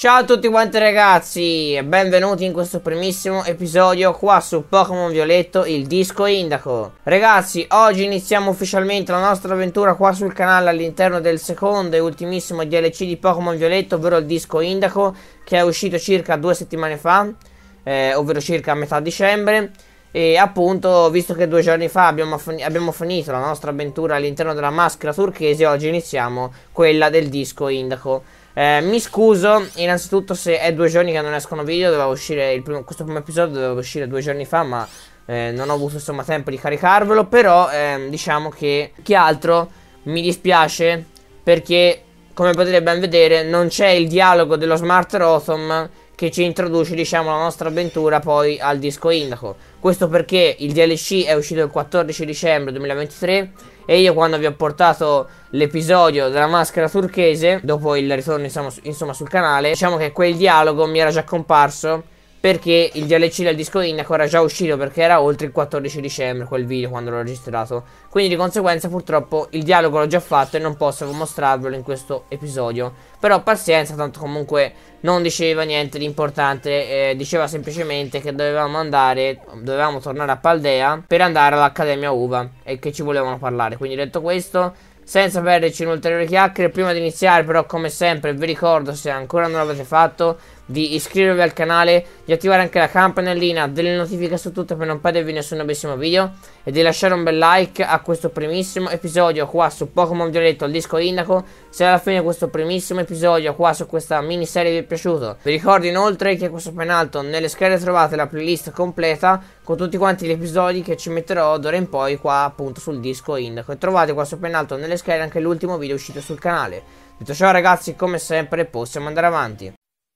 Ciao a tutti quanti ragazzi e benvenuti in questo primissimo episodio qua su Pokémon Violetto, il disco Indaco. Ragazzi, oggi iniziamo ufficialmente la nostra avventura qua sul canale all'interno del secondo e ultimissimo DLC di Pokémon Violetto, ovvero il disco Indaco, che è uscito circa 2 settimane fa, ovvero circa a metà dicembre. E appunto, visto che 2 giorni fa abbiamo finito la nostra avventura all'interno della maschera turchese, oggi iniziamo quella del disco Indaco. Mi scuso innanzitutto se è 2 giorni che non escono video. Doveva uscire questo primo episodio doveva uscire 2 giorni fa, ma non ho avuto insomma tempo di caricarvelo. Però diciamo che altro mi dispiace, perché come potete ben vedere non c'è il dialogo dello Smart Rotom che ci introduce, diciamo, la nostra avventura poi al disco Indaco. Questo perché il DLC è uscito il 14 dicembre 2023 e io, quando vi ho portato l'episodio della maschera turchese, dopo il ritorno insomma sul canale, diciamo che quel dialogo mi era già comparso, perché il DLC del disco Indaco era già uscito, perché era oltre il 14 dicembre quel video quando l'ho registrato. Quindi di conseguenza purtroppo il dialogo l'ho già fatto e non posso mostrarvelo in questo episodio. Però pazienza, tanto comunque non diceva niente di importante, diceva semplicemente che dovevamo tornare a Paldea per andare all'Accademia Uva e che ci volevano parlare. Quindi, detto questo, senza perderci in ulteriori chiacchiere, prima di iniziare però, come sempre, vi ricordo, se ancora non l'avete fatto, di iscrivervi al canale, di attivare anche la campanellina delle notifiche su tutto per non perdervi nessun nuovissimo video e di lasciare un bel like a questo primissimo episodio qua su Pokémon Violetto, il disco Indaco, se alla fine questo primissimo episodio qua su questa miniserie vi è piaciuto. Vi ricordo inoltre che qua sopra in alto nelle schede trovate la playlist completa con tutti quanti gli episodi che ci metterò d'ora in poi qua appunto sul disco Indaco, e trovate qua sopra in alto nelle schede anche l'ultimo video uscito sul canale. Detto ciò ragazzi, come sempre possiamo andare avanti.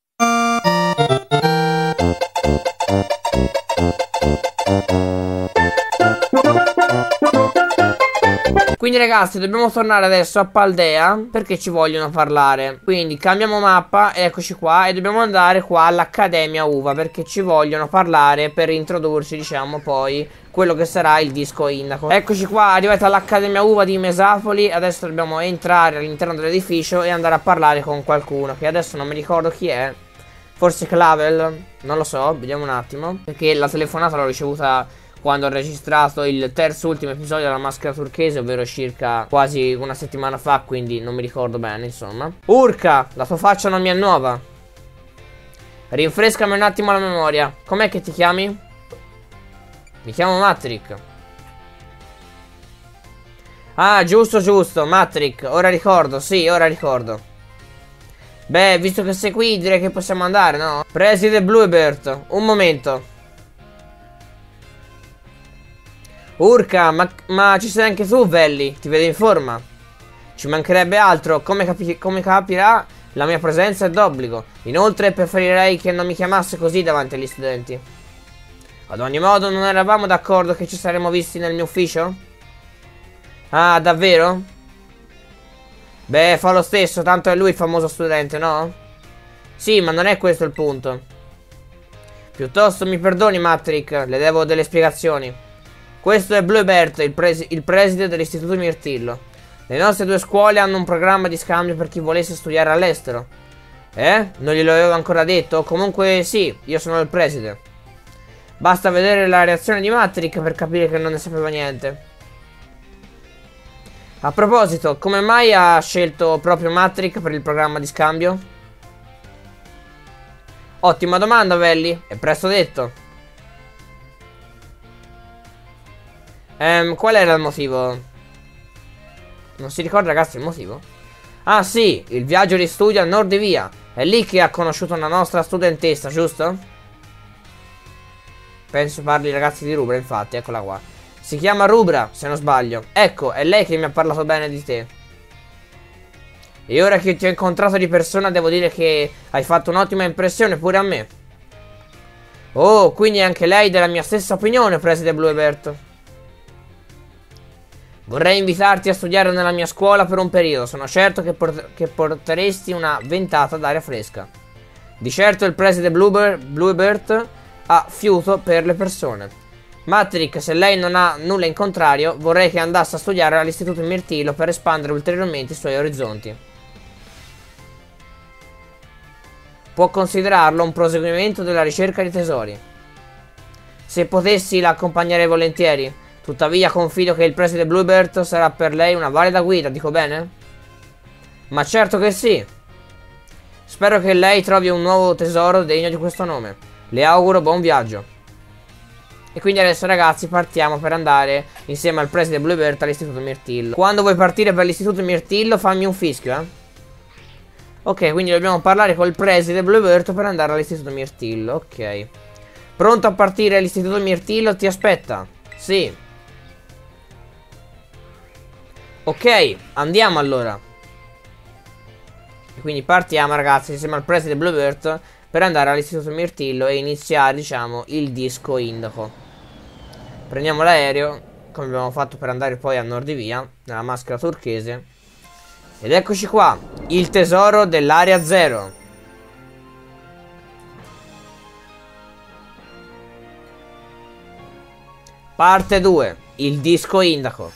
Quindi ragazzi, dobbiamo tornare adesso a Paldea perché ci vogliono parlare. Quindi cambiamo mappa, eccoci qua, e dobbiamo andare qua all'Accademia Uva perché ci vogliono parlare per introdurci, diciamo, poi quello che sarà il disco Indaco. Eccoci qua, arrivati all'Accademia Uva di Mesapoli. Adesso dobbiamo entrare all'interno dell'edificio e andare a parlare con qualcuno, che adesso non mi ricordo chi è. Forse Clavel, non lo so, vediamo un attimo, perché la telefonata l'ho ricevuta quando ho registrato il terzo ultimo episodio della maschera turchese, ovvero circa quasi una settimana fa, quindi non mi ricordo bene, insomma. Urca, la tua faccia non mi è nuova. Rinfrescami un attimo la memoria. Com'è che ti chiami? Mi chiamo Matrick. Ah, giusto, Matrick, ora ricordo, sì, ora ricordo. Beh, visto che sei qui, direi che possiamo andare, no? Preside Bluebird, un momento. Urca, ma ci sei anche tu, Velli? Ti vedo in forma. Ci mancherebbe altro, come capirà, la mia presenza è d'obbligo. Inoltre preferirei che non mi chiamasse così davanti agli studenti. Ad ogni modo, non eravamo d'accordo che ci saremmo visti nel mio ufficio? Ah, davvero? Beh, fa lo stesso, tanto è lui il famoso studente, no? Sì, ma non è questo il punto. Piuttosto mi perdoni, Matrick, le devo delle spiegazioni. Questo è Bluebird, il preside dell'istituto Mirtillo. Le nostre 2 scuole hanno un programma di scambio per chi volesse studiare all'estero. Non glielo avevo ancora detto? Comunque sì, io sono il preside. Basta vedere la reazione di Matrick per capire che non ne sapeva niente. A proposito, come mai ha scelto proprio Matrick per il programma di scambio? Ottima domanda, Velli. È presto detto. Qual era il motivo? Non si ricorda, ragazzi, il motivo? Ah sì, il viaggio di studio a nord di via. È lì che ha conosciuto una nostra studentessa, giusto? Penso parli, ragazzi, di Rubra, infatti, eccola qua. Si chiama Rubra, se non sbaglio. Ecco, è lei che mi ha parlato bene di te. E ora che ti ho incontrato di persona, devo dire che hai fatto un'ottima impressione pure a me. Oh, quindi anche lei della mia stessa opinione, preside Bluebird. Vorrei invitarti a studiare nella mia scuola per un periodo. Sono certo che porteresti una ventata d'aria fresca. Di certo il preside Bluebird ha fiuto per le persone. Matrick, se lei non ha nulla in contrario, vorrei che andasse a studiare all'istituto Mirtillo per espandere ulteriormente i suoi orizzonti. può considerarlo un proseguimento della ricerca di tesori. Se potessi la accompagnerei volentieri. Tuttavia confido che il preside Bluebird sarà per lei una valida guida, dico bene? Ma certo che sì. Spero che lei trovi un nuovo tesoro degno di questo nome. Le auguro buon viaggio. E quindi adesso ragazzi partiamo per andare insieme al preside Bluebird all'istituto Mirtillo. Quando vuoi partire per l'istituto Mirtillo fammi un fischio, eh. Ok, quindi dobbiamo parlare col preside Bluebird per andare all'istituto Mirtillo. Ok. Pronto a partire l'istituto Mirtillo? Ti aspetta. Sì. Ok, andiamo allora. E quindi partiamo ragazzi insieme al preside Bluebird per andare all'istituto Mirtillo e iniziare, diciamo, il disco indaco. Prendiamo l'aereo, come abbiamo fatto per andare poi a Nordivia, nella maschera turchese. Ed eccoci qua, il tesoro dell'area 0. Parte 2, il disco indaco.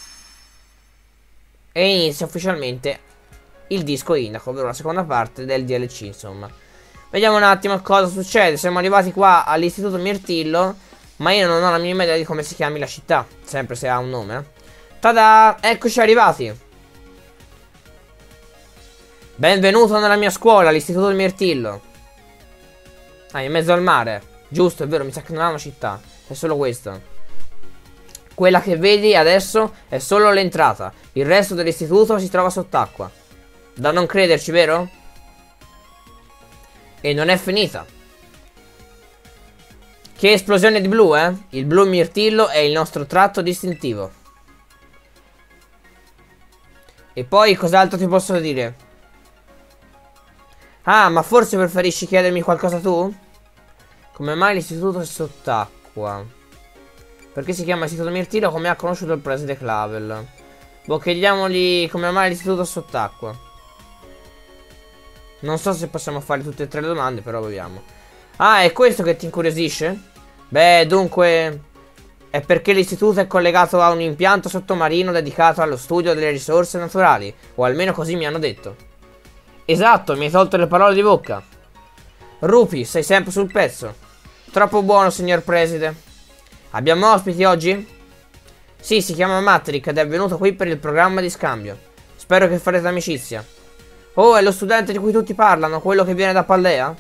E inizia ufficialmente il disco indaco, ovvero la seconda parte del DLC, insomma. Vediamo un attimo cosa succede. Siamo arrivati qua all'istituto Mirtillo, ma io non ho la minima idea di come si chiami la città, sempre se ha un nome. Tada! Eccoci arrivati. Benvenuto nella mia scuola, l'istituto Mirtillo. Ah, in mezzo al mare. Giusto, è vero, mi sa che non ha una città. È solo questa. Quella che vedi adesso è solo l'entrata. Il resto dell'istituto si trova sott'acqua. Da non crederci, vero? E non è finita. Che esplosione di blu, eh? Il blu mirtillo è il nostro tratto distintivo. E poi cos'altro ti posso dire? Ah, ma forse preferisci chiedermi qualcosa tu? Come mai l'istituto è sott'acqua? Perché si chiama istituto Mirtillo come ha conosciuto il preside Clavel. Boh, chiediamogli come mai l'istituto è sott'acqua. Non so se possiamo fare tutte e tre le domande, però vediamo. Ah, è questo che ti incuriosisce? Beh, dunque, è perché l'istituto è collegato a un impianto sottomarino dedicato allo studio delle risorse naturali, o almeno così mi hanno detto. Esatto, mi hai tolto le parole di bocca. Rupi, sei sempre sul pezzo. Troppo buono, signor preside. Abbiamo ospiti oggi? Sì, si chiama Matrick ed è venuto qui per il programma di scambio. Spero che farete amicizia. Oh, è lo studente di cui tutti parlano, quello che viene da Paldea?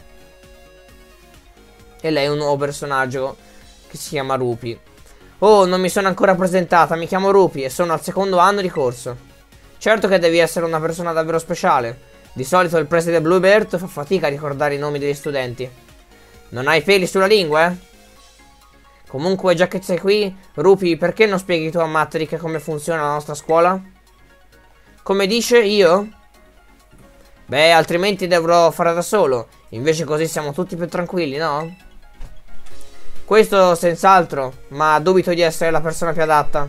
E lei è un nuovo personaggio che si chiama Rupi. Oh, non mi sono ancora presentata, mi chiamo Rupi e sono al secondo anno di corso. Certo che devi essere una persona davvero speciale. Di solito il preside Bluebird fa fatica a ricordare i nomi degli studenti. Non hai peli sulla lingua, eh? Comunque, già che sei qui, Rupi, perché non spieghi tu a Matrick come funziona la nostra scuola? Come dice io? Beh, altrimenti dovrò fare da solo. Invece così siamo tutti più tranquilli, no? Questo senz'altro, ma dubito di essere la persona più adatta.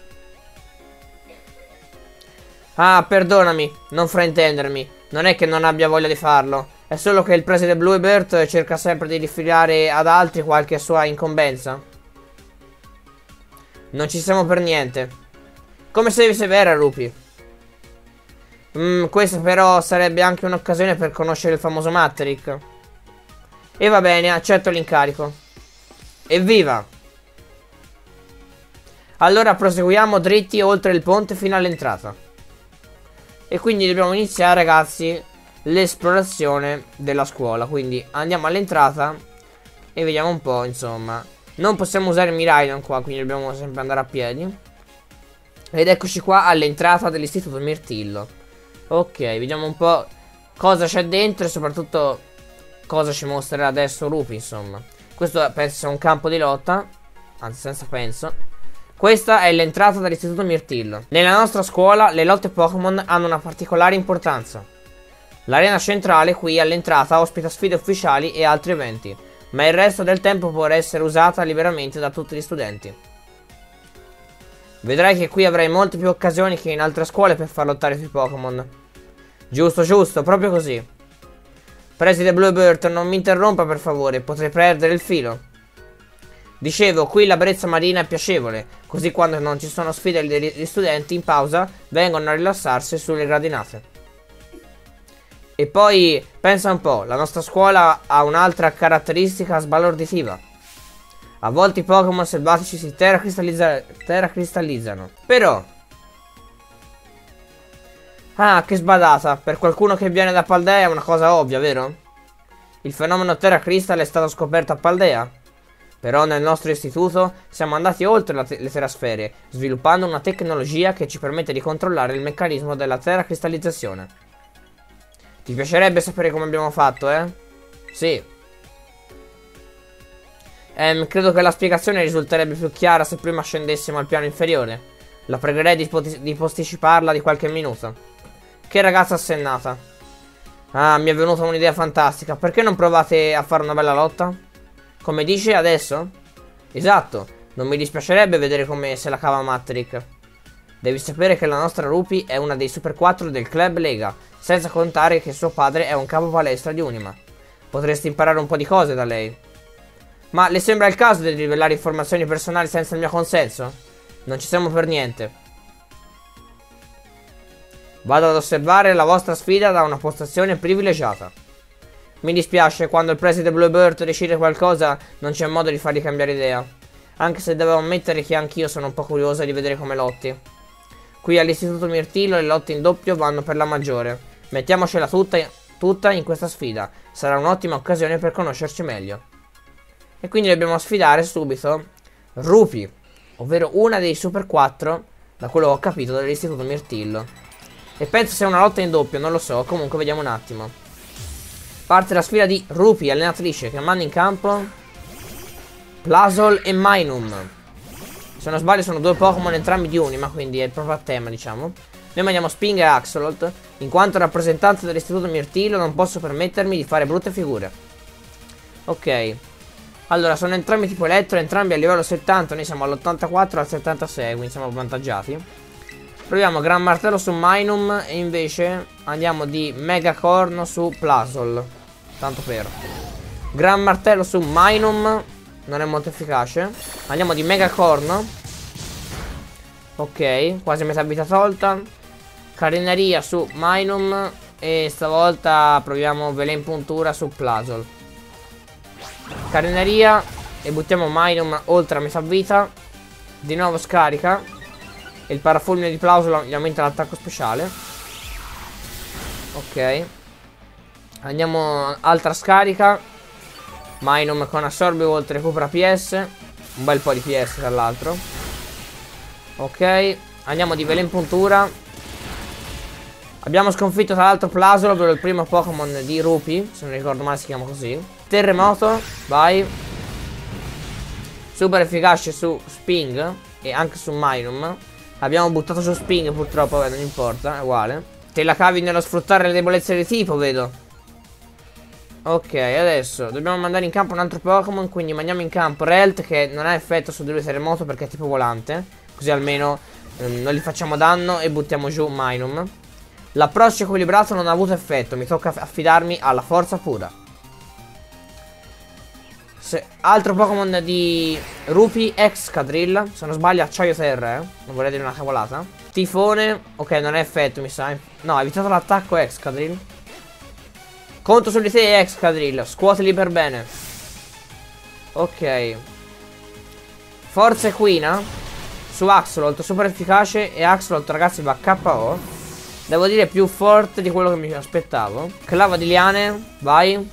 Ah, perdonami, non fraintendermi. Non è che non abbia voglia di farlo. È solo che il preside Bluebird cerca sempre di diffidare ad altri qualche sua incombenza. Non ci siamo per niente. Come sei severa, Rupi? Questa però sarebbe anche un'occasione per conoscere il famoso Matrick. E va bene, accetto l'incarico. Evviva! Allora proseguiamo dritti oltre il ponte fino all'entrata. E quindi dobbiamo iniziare, ragazzi, l'esplorazione della scuola. Quindi andiamo all'entrata e vediamo un po', insomma. Non possiamo usare Miraidon qua, quindi dobbiamo sempre andare a piedi. Ed eccoci qua all'entrata dell'istituto Mirtillo. Ok, vediamo un po' cosa c'è dentro e soprattutto cosa ci mostrerà adesso Rupi, insomma. Questo penso sia un campo di lotta, anzi senza penso. Questa è l'entrata dell'istituto Mirtillo. Nella nostra scuola le lotte Pokémon hanno una particolare importanza. L'arena centrale qui all'entrata ospita sfide ufficiali e altri eventi, ma il resto del tempo può essere usata liberamente da tutti gli studenti. Vedrai che qui avrai molte più occasioni che in altre scuole per far lottare sui Pokémon. Giusto, giusto, proprio così. Preside Bluebird, non mi interrompa per favore, potrei perdere il filo. Dicevo, qui la brezza marina è piacevole, così quando non ci sono sfide gli studenti in pausa vengono a rilassarsi sulle gradinate. E poi, pensa un po', la nostra scuola ha un'altra caratteristica sbalorditiva. A volte i Pokémon selvatici si terracristallizzano. Però... Ah, che sbadata. Per qualcuno che viene da Paldea è una cosa ovvia, vero? Il fenomeno Terra Crystal è stato scoperto a Paldea. Però nel nostro istituto siamo andati oltre le terrasfere, sviluppando una tecnologia che ci permette di controllare il meccanismo della terracristallizzazione. Ti piacerebbe sapere come abbiamo fatto, eh? Sì. Credo che la spiegazione risulterebbe più chiara se prima scendessimo al piano inferiore. La pregherei di posticiparla di qualche minuto. Che ragazza assennata. Ah, mi è venuta un'idea fantastica. Perché non provate a fare una bella lotta? Come dici adesso? Esatto. Non mi dispiacerebbe vedere come se la cava Mattrick. Devi sapere che la nostra Rupi è una dei Super 4 del Club Lega. Senza contare che suo padre è un capo palestra di Unima. Potresti imparare un po' di cose da lei. Ma le sembra il caso di rivelare informazioni personali senza il mio consenso? Non ci siamo per niente. Vado ad osservare la vostra sfida da una postazione privilegiata. Mi dispiace, quando il preside Bluebird decide qualcosa non c'è modo di fargli cambiare idea. Anche se devo ammettere che anch'io sono un po' curiosa di vedere come lotti. Qui all'istituto Mirtillo le lotte in doppio vanno per la maggiore. Mettiamocela tutta in questa sfida. Sarà un'ottima occasione per conoscerci meglio. E quindi dobbiamo sfidare subito Rupi, ovvero una dei Super 4, da quello che ho capito, dell'istituto Mirtillo. E penso sia una lotta in doppio, non lo so, comunque vediamo un attimo. Parte la sfida di Rupi, allenatrice, che manda in campo Plasol e Minun. Se non sbaglio sono due Pokémon entrambi di Unima, quindi è proprio a tema, diciamo. Noi mandiamo Sping e Axolot. In quanto rappresentante dell'istituto Mirtillo non posso permettermi di fare brutte figure. Ok. Allora, sono entrambi tipo elettro, entrambi a livello 70, noi siamo all'84 e al 76, quindi siamo avvantaggiati. Proviamo Gran Martello su Minun e invece andiamo di Mega Corno su Plasol. Tanto per. Gran Martello su Minun non è molto efficace. Andiamo di Mega Corno. Ok, quasi metà vita tolta. Carineria su Minun. E stavolta proviamo Velen Puntura su Plasol. Carineria. E buttiamo Minun oltre a metà vita. Di nuovo scarica. E il parafulmine di Plasol gli aumenta l'attacco speciale. Ok. Andiamo altra scarica. Minun con Absorbivolt recupera PS. Un bel po' di PS tra l'altro. Ok. Andiamo di Velen Puntura. Abbiamo sconfitto tra l'altro Plasol, ovvero il primo Pokémon di Rupi, se non ricordo male si chiama così. Terremoto. Vai. Super efficace su Sping. E anche su Minun. Abbiamo buttato su Sping purtroppo, non importa, è uguale. Te la cavi nello sfruttare le debolezze di tipo, vedo. Ok, adesso dobbiamo mandare in campo un altro Pokémon, quindi mandiamo in campo Relt, che non ha effetto su di lui terremoto perché è tipo volante. Così almeno non gli facciamo danno e buttiamo giù Minun. L'approccio equilibrato non ha avuto effetto, mi tocca affidarmi alla forza pura. Altro Pokémon di Rupi, Excadrill. Se non sbaglio acciaio terra, non vorrei dire una cavolata. Tifone. Ok, non è effetto mi sa. No, ha evitato l'attacco Excadrill. Conto su di te Excadrill. Scuoteli per bene. Ok. Forza Equina su Axolot, super efficace. E Axolot ragazzi va KO. Devo dire più forte di quello che mi aspettavo. Clava di liane. Vai.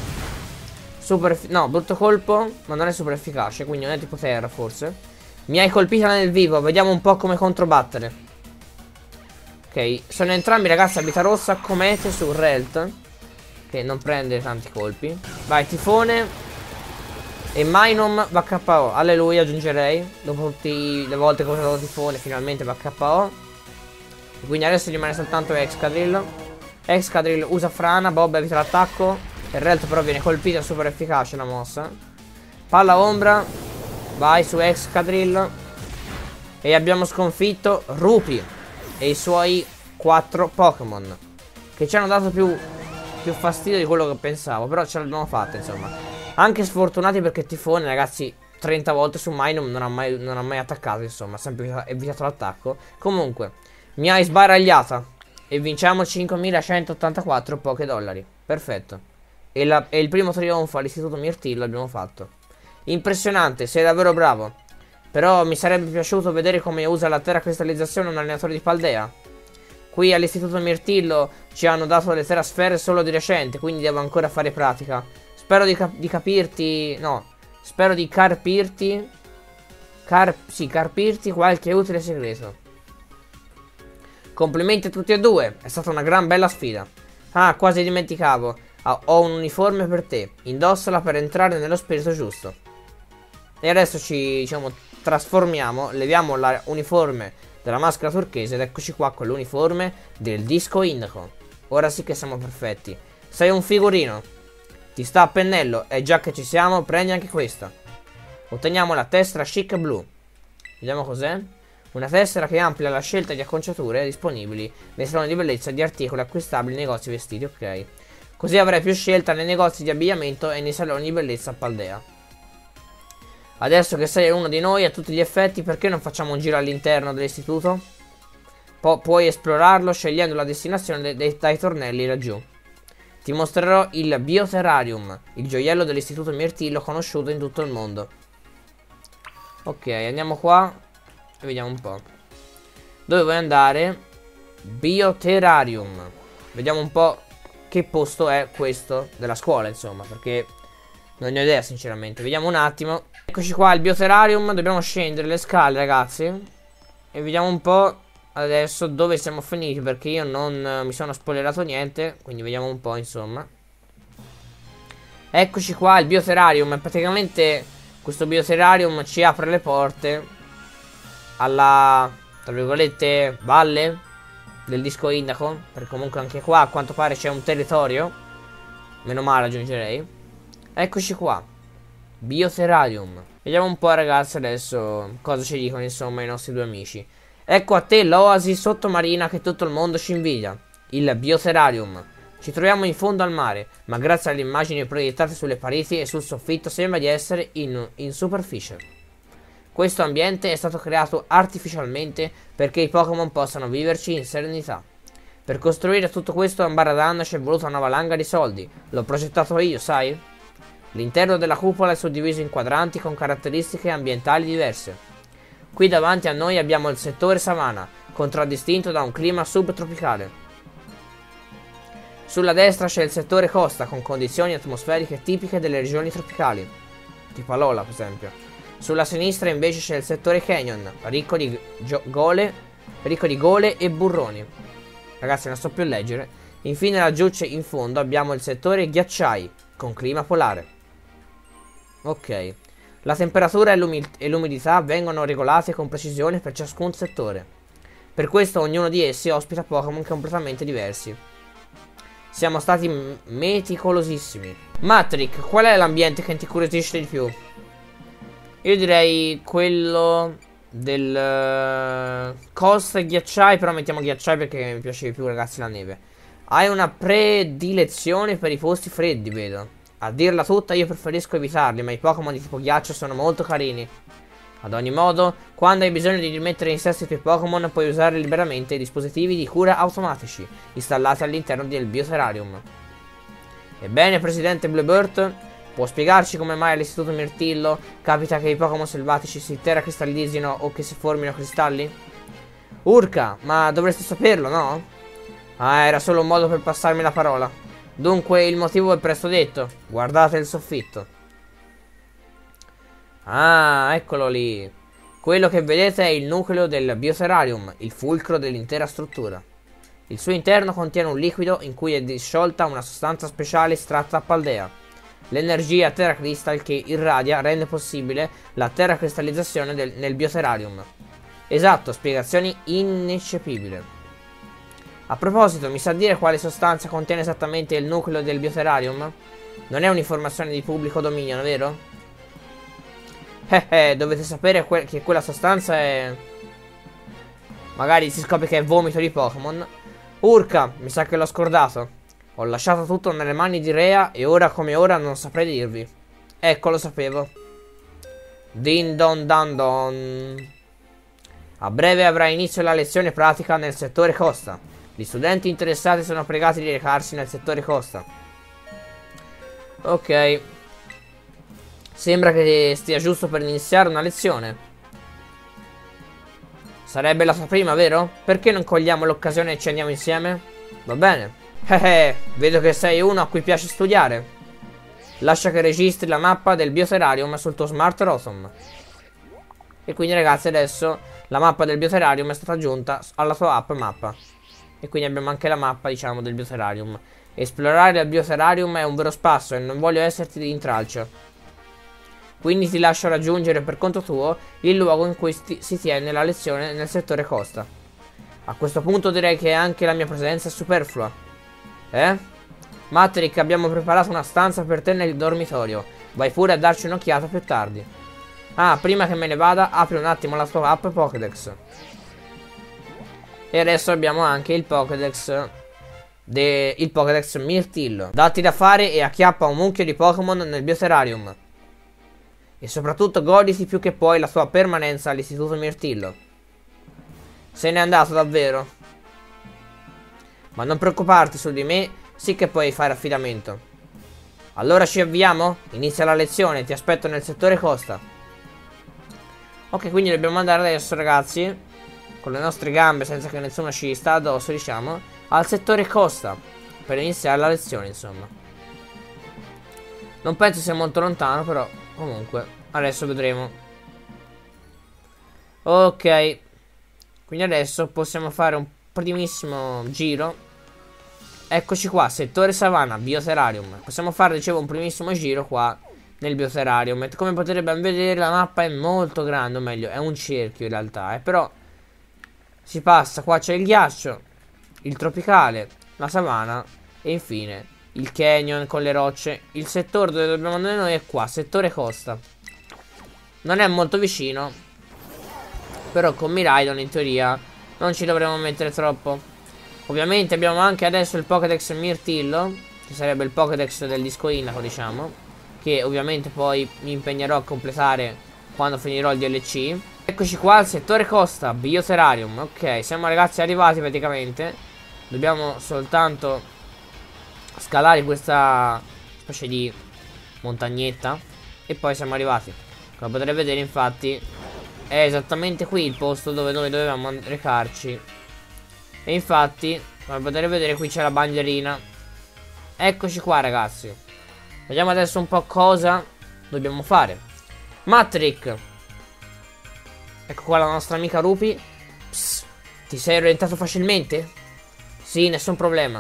No, brutto colpo, ma non è super efficace, quindi non è tipo terra forse. Mi hai colpita nel vivo, vediamo un po' come controbattere. Ok, sono entrambi ragazzi a vita rossa, comete su Relt, che non prende tanti colpi. Vai, tifone. E Minun va KO, alleluia aggiungerei. Dopo tutte le volte che ho usato tifone finalmente va KO. E quindi adesso rimane soltanto Excadrill. Excadrill usa frana, Bob evita l'attacco. Il Relt però viene colpita, super efficace la mossa. Palla ombra. Vai su Excadrill. E abbiamo sconfitto Rupi e i suoi 4 Pokémon, che ci hanno dato più fastidio di quello che pensavo. Però ce l'abbiamo fatta insomma. Anche sfortunati perché Tifone ragazzi 30 volte su Minun non ha mai attaccato insomma. Ha sempre evitato l'attacco. Comunque mi hai sbaragliata. E vinciamo 5.184 poche dollari. Perfetto. E il primo trionfo all'istituto Mirtillo l'abbiamo fatto. Impressionante, sei davvero bravo. Però mi sarebbe piaciuto vedere come usa la terra cristallizzazione un allenatore di Paldea. Qui all'istituto Mirtillo ci hanno dato le terrasfere solo di recente, quindi devo ancora fare pratica. Spero di capirti... No, spero di carpirti... carpirti qualche utile segreto. Complimenti a tutti e due, è stata una gran bella sfida. Ah, quasi dimenticavo. Ho un uniforme per te. Indossala per entrare nello spirito giusto. E adesso ci, diciamo, trasformiamo. Leviamo l'uniforme della maschera turchese ed eccoci qua con l'uniforme del disco indaco. Ora sì che siamo perfetti. Sei un figurino. Ti sta a pennello e già che ci siamo prendi anche questa. Otteniamo la tessera chic blu. Vediamo cos'è. Una tessera che amplia la scelta di acconciature disponibili nei saloni di bellezza e di articoli acquistabili nei negozi vestiti, ok. Così avrai più scelta nei negozi di abbigliamento e nei saloni di bellezza a Paldea. Adesso che sei uno di noi a tutti gli effetti, perché non facciamo un giro all'interno dell'istituto? Puoi esplorarlo scegliendo la destinazione dai tornelli laggiù. Ti mostrerò il Bioterrarium, il gioiello dell'istituto Mirtillo conosciuto in tutto il mondo. Ok, andiamo qua e vediamo un po'. Dove vuoi andare? Bioterrarium. Vediamo un po' che posto è questo della scuola, insomma, perché non ne ho idea sinceramente. Vediamo un attimo. Eccoci qua al Bioterrarium. Dobbiamo scendere le scale, ragazzi, e vediamo un po' adesso dove siamo finiti, perché io non mi sono spoilerato niente. Quindi vediamo un po', insomma. Eccoci qua al Bioterrarium. Praticamente questo Bioterrarium ci apre le porte alla, tra virgolette, valle del disco indaco, perché comunque anche qua a quanto pare c'è un territorio. Meno male, aggiungerei. Eccoci qua, Bioterrarium. Vediamo un po', ragazzi, adesso cosa ci dicono, insomma, i nostri due amici. Ecco a te l'oasi sottomarina che tutto il mondo ci invidia, il Bioterrarium. Ci troviamo in fondo al mare, ma grazie alle immagini proiettate sulle pareti e sul soffitto sembra di essere in superficie. Questo ambiente è stato creato artificialmente perché i Pokémon possano viverci in serenità. Per costruire tutto questo ambaradan ci è voluta una valanga di soldi. L'ho progettato io, sai? L'interno della cupola è suddiviso in quadranti con caratteristiche ambientali diverse. Qui davanti a noi abbiamo il settore savana, contraddistinto da un clima subtropicale. Sulla destra c'è il settore costa, con condizioni atmosferiche tipiche delle regioni tropicali, tipo Alola, per esempio. Sulla sinistra invece c'è il settore canyon, ricco di gole e burroni. Ragazzi, non so più leggere. Infine laggiù in fondo abbiamo il settore ghiacciai, con clima polare. Ok. La temperatura e l'umidità vengono regolate con precisione per ciascun settore. Per questo ognuno di essi ospita Pokémon completamente diversi. Siamo stati meticolosissimi. Matrick, qual è l'ambiente che ti incuriosisce di più? Io direi quello del costa e ghiacciai, però mettiamo ghiacciai perché mi piace di più, ragazzi, la neve. Hai una predilezione per i posti freddi, vedo. A dirla tutta io preferisco evitarli, ma i Pokémon di tipo ghiaccio sono molto carini. Ad ogni modo, quando hai bisogno di rimettere in sesto i tuoi Pokémon, puoi usare liberamente i dispositivi di cura automatici installati all'interno del Bioterrarium. Ebbene, presidente Bluebird, può spiegarci come mai all'istituto Mirtillo capita che i Pokémon selvatici si terracristallizzino o che si formino cristalli? Urca, ma dovresti saperlo, no? Ah, era solo un modo per passarmi la parola. Dunque il motivo è presto detto. Guardate il soffitto. Ah, eccolo lì. Quello che vedete è il nucleo del Bioterrarium, il fulcro dell'intera struttura. Il suo interno contiene un liquido in cui è disciolta una sostanza speciale estratta a Paldea. L'energia Terra Crystal che irradia rende possibile la terracristallizzazione nel Bioterrarium. Esatto, spiegazioni ineccepibili. A proposito, mi sa dire quale sostanza contiene esattamente il nucleo del Bioterrarium? Non è un'informazione di pubblico dominio, vero? Dovete sapere che quella sostanza è... Magari si scopre che è vomito di Pokémon. Urca, mi sa che l'ho scordato. Ho lasciato tutto nelle mani di Rea e ora come ora non saprei dirvi. Ecco, lo sapevo. Din don dan don. A breve avrà inizio la lezione pratica nel settore costa. Gli studenti interessati sono pregati di recarsi nel settore costa. Ok. Sembra che stia giusto per iniziare una lezione. Sarebbe la sua prima, vero? Perché non cogliamo l'occasione e ci andiamo insieme? Va bene. Vedo che sei uno a cui piace studiare. Lascia che registri la mappa del bioterrarium sul tuo smart Rotom. E quindi ragazzi adesso la mappa del bioterrarium è stata aggiunta alla tua app mappa. E quindi abbiamo anche la mappa, diciamo, del bioterrarium. Esplorare il bioterrarium è un vero spasso e non voglio esserti di intralcio. Quindi ti lascio raggiungere per conto tuo il luogo in cui si tiene la lezione nel settore costa. A questo punto direi che anche la mia presenza è superflua. Matrick, abbiamo preparato una stanza per te nel dormitorio. Vai pure a darci un'occhiata più tardi. Ah, prima che me ne vada, apri un attimo la tua app Pokédex. E adesso abbiamo anche il Pokédex il Pokédex Mirtillo. Datti da fare e acchiappa un mucchio di Pokémon nel bioterrarium. E soprattutto goditi più che puoi la tua permanenza all'istituto Mirtillo. Se n'è andato davvero. Ma non preoccuparti su di me, sì che puoi fare affidamento. Allora ci avviamo? Inizia la lezione, ti aspetto nel settore costa. Ok, quindi dobbiamo andare adesso ragazzi, con le nostre gambe senza che nessuno ci sta addosso, diciamo, al settore costa per iniziare la lezione, insomma. Non penso sia molto lontano, però comunque adesso vedremo. Ok, quindi adesso possiamo fare un primissimo giro. Eccoci qua, settore savana, bioterrarium. Possiamo fare, dicevo, un primissimo giro qua nel bioterrarium. E come potete ben vedere la mappa è molto grande, o meglio è un cerchio in realtà, però si passa, qua c'è il ghiaccio, il tropicale, la savana e infine il canyon con le rocce. Il settore dove dobbiamo andare noi è qua, settore costa. Non è molto vicino, però con Miraidon in teoria non ci dovremo mettere troppo. Ovviamente abbiamo anche adesso il Pokédex Mirtillo, che sarebbe il Pokédex del disco Indaco, diciamo, che ovviamente poi mi impegnerò a completare quando finirò il DLC. Eccoci qua al settore costa, bioterrarium. Ok, siamo ragazzi arrivati praticamente. Dobbiamo soltanto scalare questa specie di montagnetta e poi siamo arrivati. Come potete vedere infatti è esattamente qui il posto dove noi dovevamo recarci. E infatti come potete vedere qui c'è la bandierina. Eccoci qua ragazzi. Vediamo adesso un po' cosa dobbiamo fare. Matrick, ecco qua la nostra amica Rupi. Psst, ti sei orientato facilmente? Sì, nessun problema.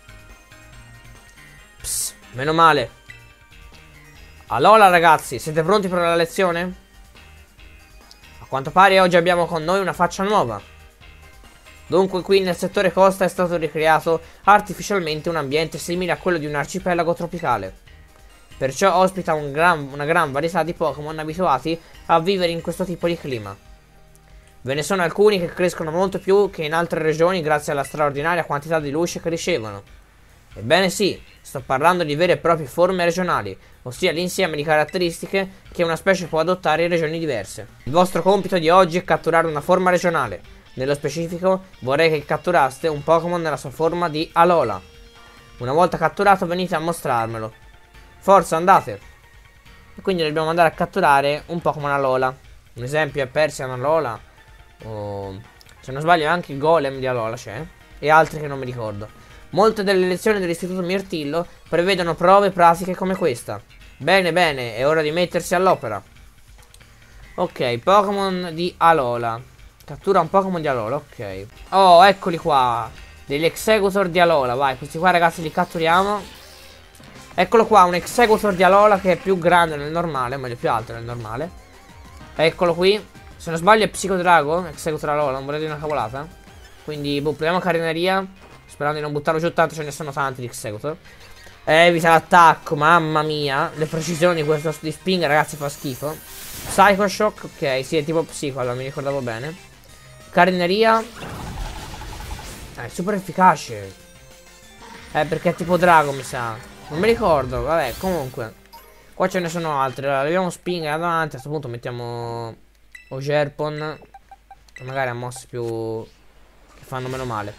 Psst, meno male. Allora ragazzi, siete pronti per la lezione? A quanto pare oggi abbiamo con noi una faccia nuova. Dunque qui nel settore costa è stato ricreato artificialmente un ambiente simile a quello di un arcipelago tropicale. Perciò ospita una gran varietà di Pokémon abituati a vivere in questo tipo di clima. Ve ne sono alcuni che crescono molto più che in altre regioni grazie alla straordinaria quantità di luce che ricevono. Ebbene sì, sto parlando di vere e proprie forme regionali, ossia l'insieme di caratteristiche che una specie può adottare in regioni diverse. Il vostro compito di oggi è catturare una forma regionale. Nello specifico vorrei che catturaste un Pokémon nella sua forma di Alola. Una volta catturato venite a mostrarmelo. Forza, andate. E quindi dobbiamo andare a catturare un Pokémon Alola. Un esempio è Persian Alola, o se non sbaglio anche Golem di Alola c'è, e altri che non mi ricordo. Molte delle lezioni dell'istituto Mirtillo prevedono prove pratiche come questa. Bene, bene, è ora di mettersi all'opera. Ok, Pokémon di Alola. Cattura un Pokémon di Alola, ok. Oh, eccoli qua. Degli Exeggutor di Alola, vai. Questi qua ragazzi li catturiamo. Eccolo qua, un Exeggutor di Alola che è più grande del normale, o meglio più alto del normale. Eccolo qui. Se non sbaglio è Psicodrago, Exeggutor Alola, non vorrei dire una cavolata. Quindi, boh, proviamo Carineria. Sperando di non buttarlo giù, tanto ce ne sono tanti di Exeggutor. Evita l'attacco, mamma mia. Le precisioni di questo di Spinga, ragazzi, fa schifo. Psycho Shock, ok, sì, è tipo Psico, allora mi ricordavo bene. Carineria. È super efficace. Perché è tipo drago, mi sa. Non mi ricordo, vabbè, comunque. Qua ce ne sono altre. Allora, leviamo Spinga davanti. A questo punto mettiamo Ogerpon, che magari ha mosse più che fanno meno male.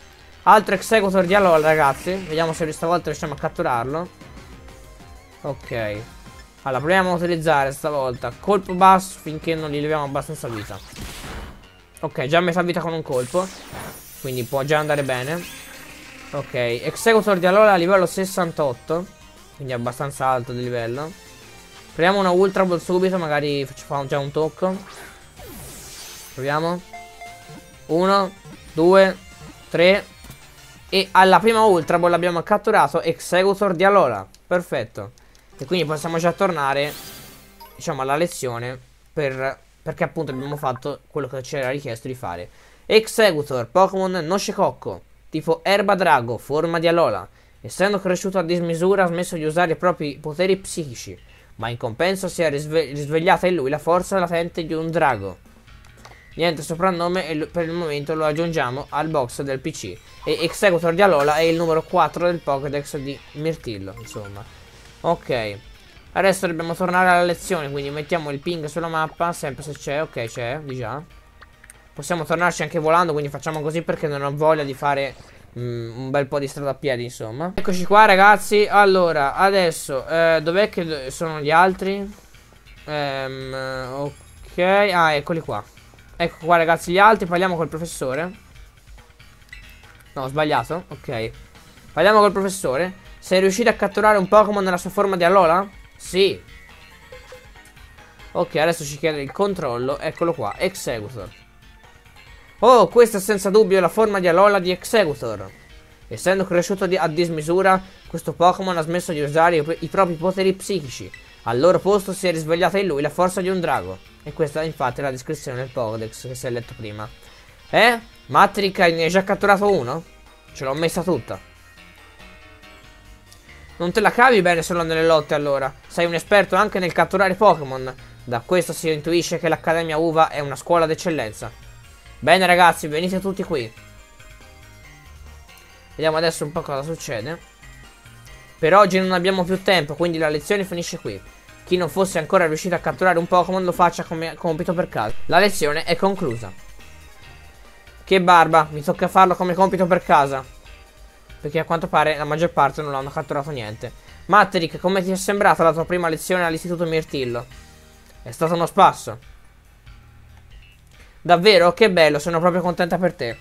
Altro Executor di Alola, ragazzi. Vediamo se stavolta riusciamo a catturarlo. Ok. Allora, proviamo a utilizzare stavolta colpo basso finché non gli leviamo abbastanza vita. Ok, già metà vita con un colpo, quindi può già andare bene. Ok, Executor di Alola a livello 68, quindi abbastanza alto di livello. Proviamo una Ultra Ball subito, magari facciamo già un tocco. Proviamo. 1, 2, 3. E alla prima Ultra Ball abbiamo catturato Executor di Alola. Perfetto. E quindi possiamo già tornare, diciamo, alla lezione perché appunto abbiamo fatto quello che ci era richiesto di fare. Executor, Pokémon Noshekokko, tipo Erba Drago, forma di Alola. Essendo cresciuto a dismisura ha smesso di usare i propri poteri psichici, ma in compenso si è risvegliata in lui la forza latente di un drago. Niente soprannome e per il momento lo aggiungiamo al box del PC. E Executor di Alola è il numero 4 del Pokédex di Mirtillo, insomma. Ok. Adesso dobbiamo tornare alla lezione, quindi mettiamo il ping sulla mappa, sempre se c'è. Ok, c'è, di già. Possiamo tornarci anche volando, quindi facciamo così perché non ho voglia di fare un bel po' di strada a piedi, insomma. Eccoci qua, ragazzi. Allora, adesso, dov'è che sono gli altri? Ok, ah, eccoli qua. Ecco qua, ragazzi, gli altri. Parliamo col professore. No, ho sbagliato. Ok. Parliamo col professore. Sei riuscito a catturare un Pokémon nella sua forma di Alola? Sì. Ok, adesso ci chiede il controllo. Eccolo qua, Executor. Oh, questa è senza dubbio la forma di Alola di Executor. Essendo cresciuto a dismisura, questo Pokémon ha smesso di usare i propri poteri psichici. Al loro posto si è risvegliata in lui la forza di un drago. E questa infatti è la descrizione del Pokédex che si è letto prima. Matrick ne hai già catturato uno? Ce l'ho messa tutta. Non te la cavi bene solo nelle lotte allora. Sei un esperto anche nel catturare Pokémon. Da questo si intuisce che l'Accademia Uva è una scuola d'eccellenza. Bene ragazzi, venite tutti qui. Vediamo adesso un po' cosa succede. Per oggi non abbiamo più tempo, quindi la lezione finisce qui. Chi non fosse ancora riuscito a catturare un Pokémon lo faccia come compito per casa. La lezione è conclusa. Che barba, mi tocca farlo come compito per casa. Perché a quanto pare la maggior parte non hanno catturato niente. Matrick, come ti è sembrata la tua prima lezione all'istituto Mirtillo? È stato uno spasso. Davvero? Che bello, sono proprio contenta per te.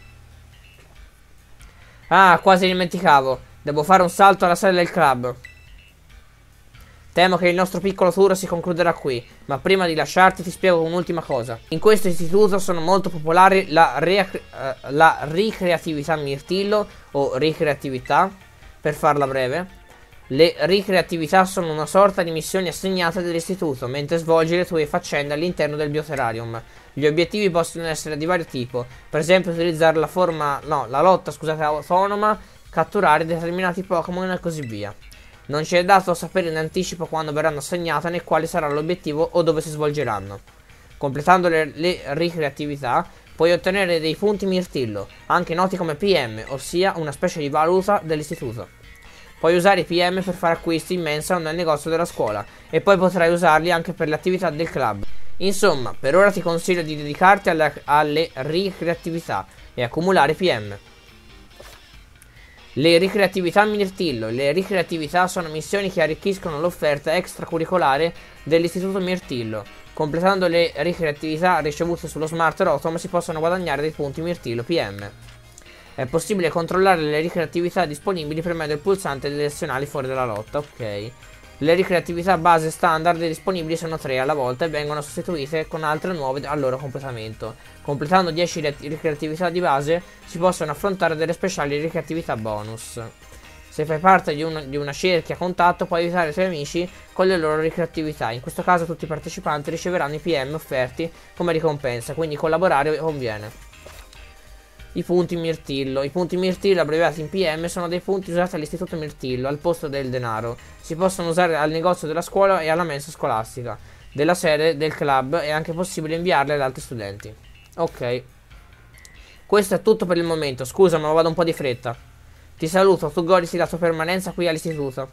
Ah, quasi dimenticavo. Devo fare un salto alla sede del club. Temo che il nostro piccolo tour si concluderà qui, ma prima di lasciarti ti spiego un'ultima cosa. In questo istituto sono molto popolari la ricreatività Mirtillo, o ricreatività, per farla breve. Le ricreatività sono una sorta di missioni assegnate dall'istituto, mentre svolgi le tue faccende all'interno del bioterrarium. Gli obiettivi possono essere di vario tipo, per esempio utilizzare la lotta, scusate, autonoma, catturare determinati Pokémon e così via. Non ci è dato sapere in anticipo quando verranno assegnate né quale sarà l'obiettivo o dove si svolgeranno. Completando le ricreatività puoi ottenere dei punti Mirtillo, anche noti come PM, ossia una specie di valuta dell'istituto. Puoi usare i PM per fare acquisti in mensa o nel negozio della scuola e poi potrai usarli anche per le attività del club. Insomma, per ora ti consiglio di dedicarti alle ricreatività e accumulare PM. Le ricreatività Mirtillo. Le ricreatività sono missioni che arricchiscono l'offerta extracurricolare dell'istituto Mirtillo. Completando le ricreatività ricevute sullo Smart Rotom si possono guadagnare dei punti Mirtillo PM. È possibile controllare le ricreatività disponibili premendo il pulsante direzionale fuori dalla lotta. Ok. Le ricreatività base standard disponibili sono 3 alla volta e vengono sostituite con altre nuove al loro completamento. Completando 10 ricreatività di base si possono affrontare delle speciali ricreatività bonus. Se fai parte di una cerchia a contatto puoi aiutare i tuoi amici con le loro ricreatività. In questo caso tutti i partecipanti riceveranno i PM offerti come ricompensa, quindi collaborare conviene. I punti Mirtillo. I punti Mirtillo abbreviati in PM sono dei punti usati all'istituto Mirtillo al posto del denaro. Si possono usare al negozio della scuola e alla mensa scolastica della sede del club. È anche possibile inviarli ad altri studenti. Ok. Questo è tutto per il momento. Scusa ma vado un po' di fretta. Ti saluto, tu goditi la tua permanenza qui all'istituto.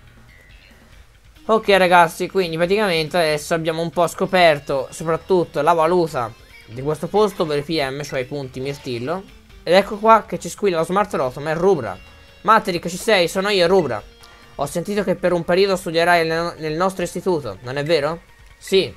Ok ragazzi, quindi praticamente adesso abbiamo un po' scoperto soprattutto la valuta di questo posto per i PM, cioè i punti Mirtillo. Ed ecco qua che ci squilla lo smart rotto, ma è Rubra. Matrix, ci sei? Sono io, Rubra. Ho sentito che per un periodo studierai nel nostro istituto, non è vero? Sì.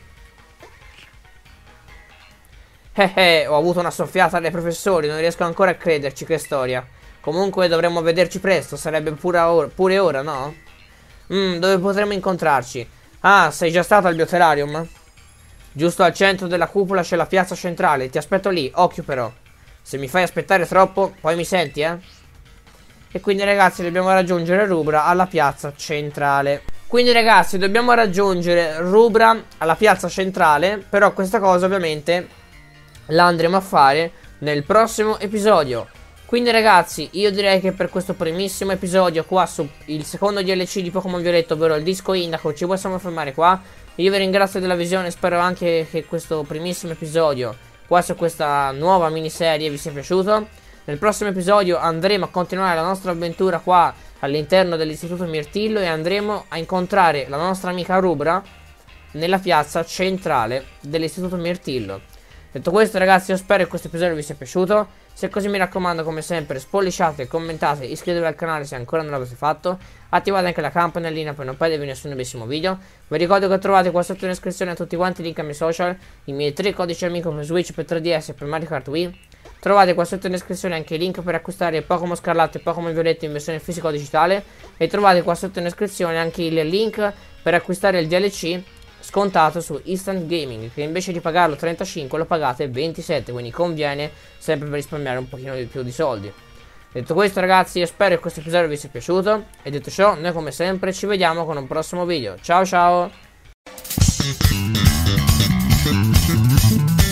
Ho avuto una soffiata dai professori, non riesco ancora a crederci, che storia. Comunque dovremmo vederci presto, sarebbe pure ora, no? Dove potremmo incontrarci? Ah, sei già stato al bioterrarium? Giusto al centro della cupola c'è la piazza centrale, ti aspetto lì, occhio però. Se mi fai aspettare troppo, poi mi senti, eh? E quindi ragazzi dobbiamo raggiungere Rubra alla piazza centrale. Quindi ragazzi dobbiamo raggiungere Rubra alla piazza centrale, però questa cosa ovviamente la andremo a fare nel prossimo episodio. Quindi ragazzi io direi che per questo primissimo episodio qua su il secondo DLC di Pokémon Violetto, ovvero il disco Indaco, ci possiamo fermare qua. Io vi ringrazio della visione, spero anche che questo primissimo episodio qua su questa nuova miniserie vi sia piaciuto. Nel prossimo episodio andremo a continuare la nostra avventura qua all'interno dell'istituto Mirtillo e andremo a incontrare la nostra amica Rubra nella piazza centrale dell'istituto Mirtillo. Detto questo ragazzi, io spero che questo episodio vi sia piaciuto. Se è così mi raccomando, come sempre, spolliciate, commentate, iscrivetevi al canale se ancora non l'avete fatto, attivate anche la campanellina per non perdervi nessun nuovissimo video. Vi ricordo che trovate qua sotto in descrizione tutti quanti i link ai miei social, i miei 3 codici amico per Switch, per 3DS e per Mario Kart Wii. Trovate qua sotto in descrizione anche i link per acquistare Pokémon Scarlatto e Pokémon Violetto in versione fisico-digitale. E trovate qua sotto in descrizione anche il link per acquistare il DLC scontato su Instant Gaming, che invece di pagarlo 35 lo pagate 27, quindi conviene sempre per risparmiare un pochino di più di soldi. Detto questo ragazzi, io spero che questo episodio vi sia piaciuto e detto ciò, noi come sempre ci vediamo con un prossimo video. Ciao ciao!